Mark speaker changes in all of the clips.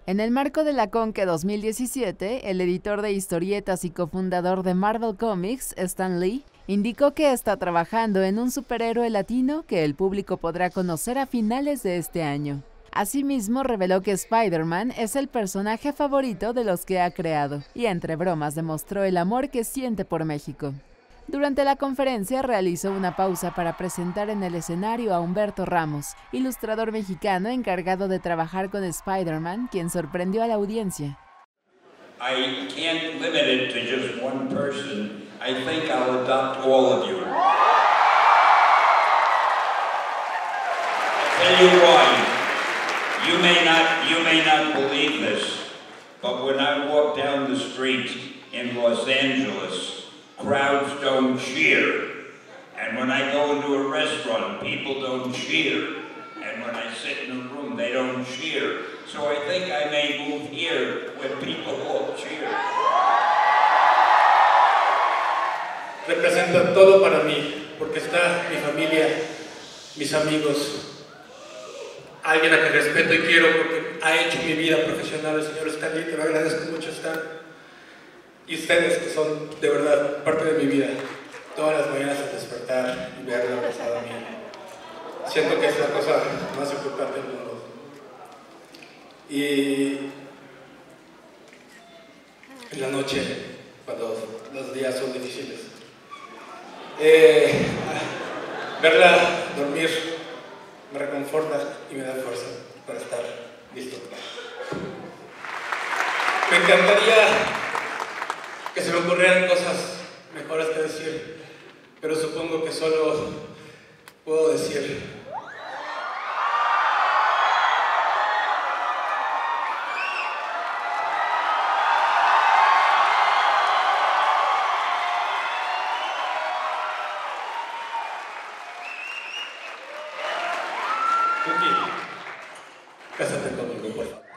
Speaker 1: En el marco de la Conque 2017, el editor de historietas y cofundador de Marvel Comics, Stan Lee, indicó que está trabajando en un superhéroe latino que el público podrá conocer a finales de este año. Asimismo, reveló que Spider-Man es el personaje favorito de los que ha creado, y entre bromas demostró el amor que siente por México. Durante la conferencia realizó una pausa para presentar en el escenario a Humberto Ramos, ilustrador mexicano encargado de trabajar con Spider-Man, quien sorprendió a la audiencia.
Speaker 2: I can't limit it to just one person. I think I'll adopt all of you. I'll tell you why. You may not believe this, but when I walk down the street in Los Angeles, crowds don't cheer. And when I go into a restaurant, people don't cheer. And when I sit in a room, they don't cheer. So I think I may move here where people all cheer.
Speaker 3: Representa todo para mí, porque está mi familia, mis amigos, alguien a quien respeto y quiero porque ha hecho mi vida profesional, el señor Stan Lee, te lo agradezco mucho, Stan. Y ustedes que son de verdad parte de mi vida, todas las mañanas al despertar y verlo abrazado a mí. Siento que es la cosa más importante del mundo. Y en la noche, cuando los días son difíciles, verla dormir me reconforta y me da fuerza para estar listo. Me encantaría que se me ocurrieran cosas mejores que decir, pero supongo que solo puedo decir Cookie, cásate conmigo, por favor.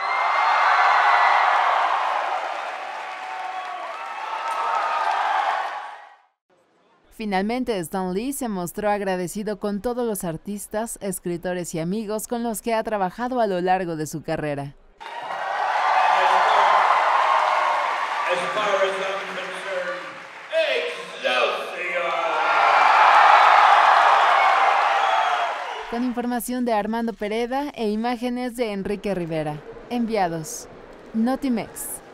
Speaker 1: Finalmente, Stan Lee se mostró agradecido con todos los artistas, escritores y amigos con los que ha trabajado a lo largo de su carrera.
Speaker 2: As far as I'm concerned, Excelsior!
Speaker 1: Con información de Armando Pereda e imágenes de Enrique Rivera. Enviados. Notimex.